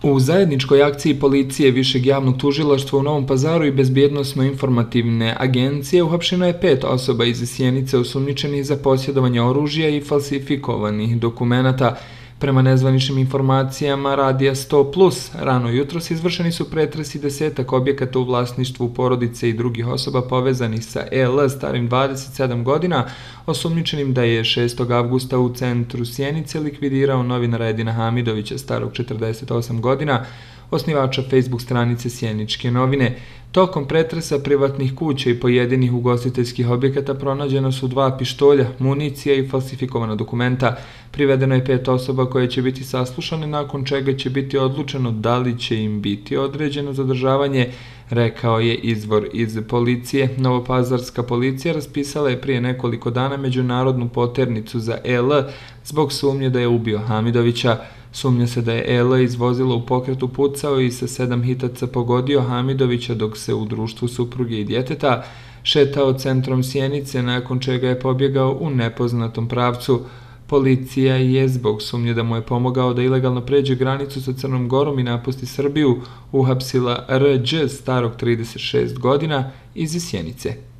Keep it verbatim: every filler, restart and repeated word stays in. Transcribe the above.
U zajedničkoj akciji policije Višeg javnog tužilaštva u Novom Pazaru i Bezbjednosno-informativne agencije uhapšeno je pet osoba iz Sjenice osumnjičenih za posjedovanje oružja i falsifikovanih dokumenata. Prema nezvaničnim informacijama Radija sto plus, rano jutros izvršeni su pretresi desetak objekata u vlasništvu porodice i drugih osoba povezanih sa E L starim dvadeset sedam godina, osumnjičenim da je šestog avgusta u centru Sjenice likvidirao novinara Edina Hamidovića starog četrdeset osam godina, osnivača Facebook stranice Sjeničke novine. Tokom pretresa privatnih kuća i pojedinih ugostiteljskih objekata pronađeno su dva pištolja, municija i falsifikovana dokumenta. Privedeno je pet osoba koje će biti saslušane, nakon čega će biti odlučeno da li će im biti određeno zadržavanje, rekao je izvor iz policije. Novopazarska policija raspisala je prije nekoliko dana međunarodnu poternicu za E L zbog sumnje da je ubio Hamidovića. Sumnja se da je E L iz vozila u pokretu pucao i sa sedam hitaca pogodio Hamidovića dok se u društvu supruge i djeteta šetao centrom Sjenice, nakon čega je pobjegao u nepoznatom pravcu. Policija je zbog sumnje da mu je pomogao da ilegalno pređe granicu sa Crnom Gorom i napusti Srbiju uhapsila R Đ starog trideset šest godina iz Sjenice.